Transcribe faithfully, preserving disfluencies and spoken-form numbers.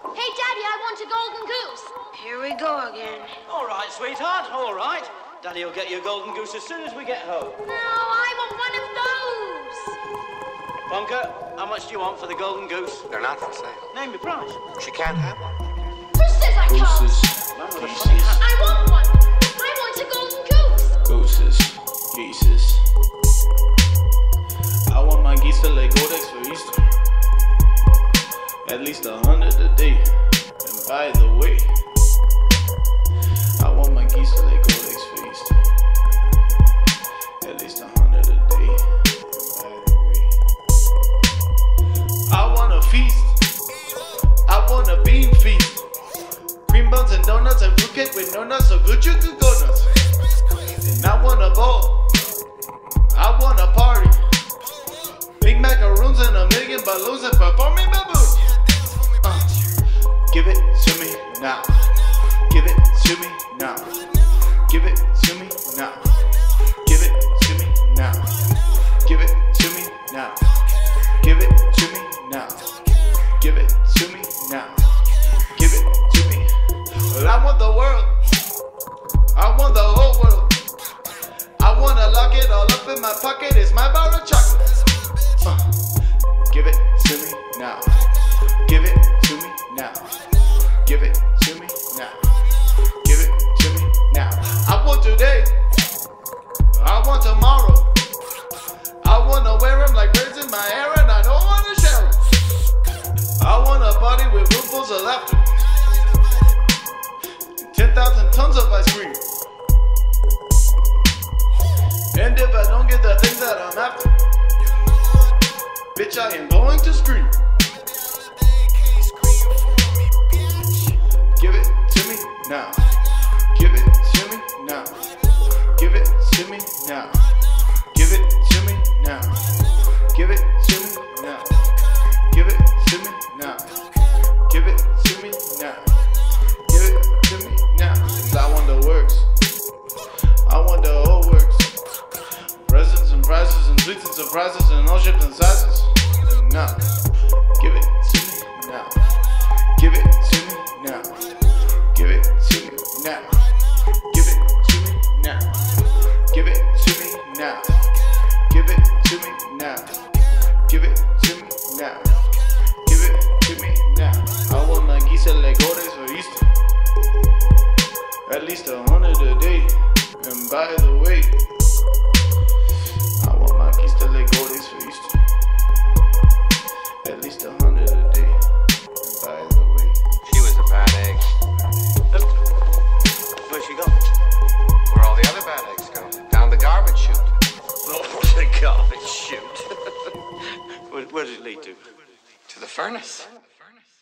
Hey, Daddy, I want a golden goose. Here we go again. All right, sweetheart, all right. Daddy will get you a golden goose as soon as we get home. No, I want one of those. Wonka, how much do you want for the golden goose? They're not for sale. Name your price. She can't have one. Who says I can't? Gooses, Man with a funny geeses, hat. I want one. I want a golden goose. gooses, geeses. I want my geese to lay Godex for Easter. At least a hundred a day. And by the way, I want my geese to lay Godex for Easter. At least a hundred a day. And by the way, I want a feast. I want a bean feast. Cream buns and donuts and fruitcake with no nuts, so good you could go nuts. And I want a ball. I want a party. Big macaroons and a million balloons and performing baboons. Uh, give it to me now. Give it to me now. Give it to me now. Give it to me now. Give it to me now. Give it to me now. Give it to me now. Give it to me. Well, I want the world. I want the whole world. I wanna lock it all up in my pocket. It's my bar of chocolate. Uh, give it to me now. Give it to me now. Give it to me now. Give it to me now. I want today. I want tomorrow. I wanna wear them like birds in my hair, and I don't wanna share them. I want a party with roomfuls of laughter. ten thousand tons of ice cream. And if I don't get the things that I'm after, bitch, I am going to scream. Give it to me now. Give it to me now. Give it to me now. Give it to me now. Give it to me now. Give it to me now. Give it to me now. Give it to me now. 'Cause I want the works. I want the whole works. Presents and prizes and sweets and surprises and all shapes and sizes. And now, give it to me now. Give it to me now. Give it to me now. Give it to me now. Give it to me now. Give it to me now. Give it to me now. Give it to me now. I want my geese to lay Godex for Easter. At least a hundred a day. And by the way, I want my geese to lay Godex for Easter. At least a hundred a day. And by the way, She was a bad egg. Where'd she go? Where all the other bad eggs go. Down the garbage chute. Oh, the garbage chute. where, where does it lead to? To the furnace.